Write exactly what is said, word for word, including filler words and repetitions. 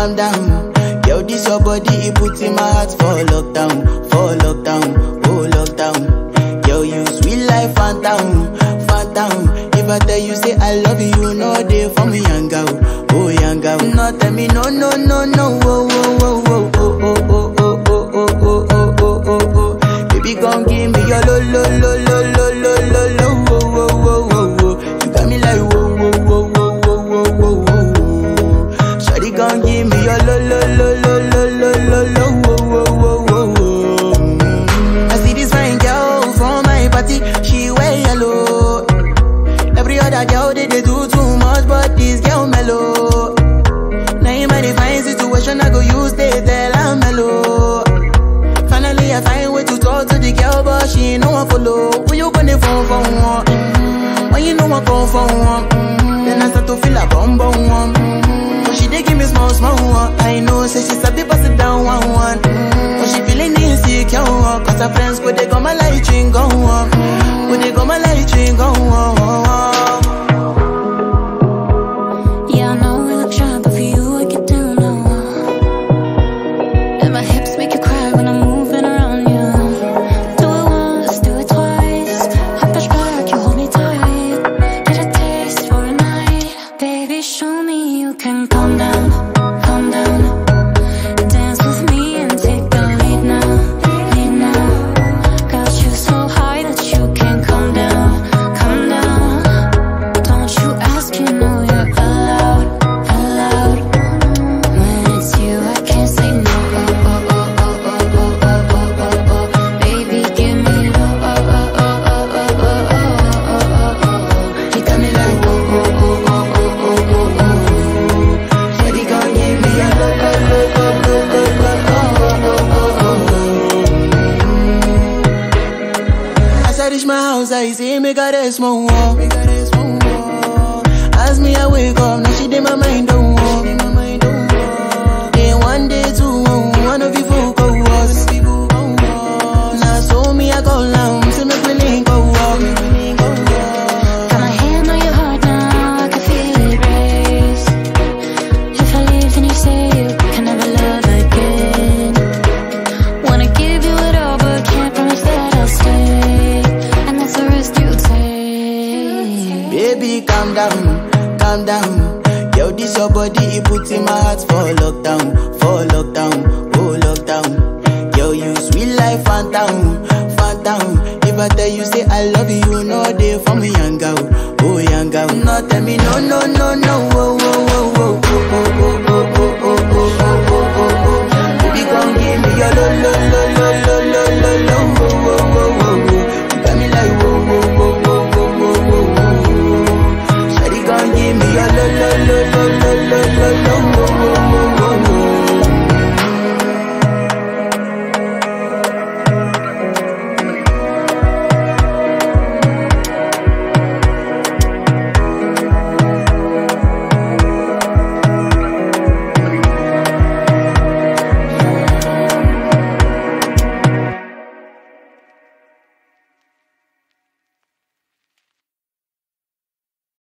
calm down. Yo, this your body, it puts in my heart for lockdown, for lockdown, oh lockdown. Yo, you sweet life, phantom, phantom. If I tell you say I love you, no day for me, yanga, oh yanga. No tell me no, no, no, no, oh, oh, oh, oh, oh, oh, oh, oh, oh, oh, oh, oh, oh, oh. Baby, gon' give me your lo, lo, lo, lo, lo, lo, lo, lo, oh, oh, oh, oh, oh. You got me like whoa, whoa, whoa, whoa, whoa, whoa, whoa, whoa. Shawty gon' give me your lo, lo, lo, lo, lo, lo, lo, lo, oh, oh, oh, oh, oh. I see this fine girl from my party, she wear yellow. Every other girl they, they do too much, but this girl mellow. Naim I define situation, I go use they tell I'm mellow. Finally I find way to talk to the girl, but she ain't no one follow. Who you gonna phone for one? Mm-hmm. When you know I come for one, mm-hmm. Then I start to feel a bum bum one. Mm-hmm. But she dey give me small small one. I know say she sabi pass it down one one. Mm-hmm. But she feeling insecure, cause her friends go they go my light ring go on. Go they go my light ring go on. Yeah, I know we look shy, but for you I get down low. And my hips make you cry when I'm moving around you. Do it once, do it twice. I push back, you hold me tight. Get a taste for a night. Baby, show me you can calm down, calm down. Dance with me and take the lead now, lead now. Got you so high that you can't come down, come down. Don't you ask, you know you're allowed, allowed. When it's you, I can't say no. Oh, oh, oh, oh, oh, oh, oh, oh, oh, oh. Baby, give me low. Oh, oh, oh, oh, oh, oh, oh, oh, oh, oh. You got me like oh, oh, oh, oh, oh, oh, oh, oh. Shawty gon' give me a low, low, low, low, low, low, low, oh, oh, oh, oh. As I reach my house, I see me got a small wall. As me I wake up, now she did my mind don't walk. Then one day two, one of you folk go was. Now so me I go down, see me feeling go walk. Got my hand on your heart now, I can feel it race. If I leave, then you say you can never love again. Wanna give you it all, but can't promise that I'll stay. And that's the risk you take. Baby, calm down, calm down. Yo, this your body, it puts in my heart for lockdown, for lockdown, oh lockdown. Yo, you sweet life, phantom,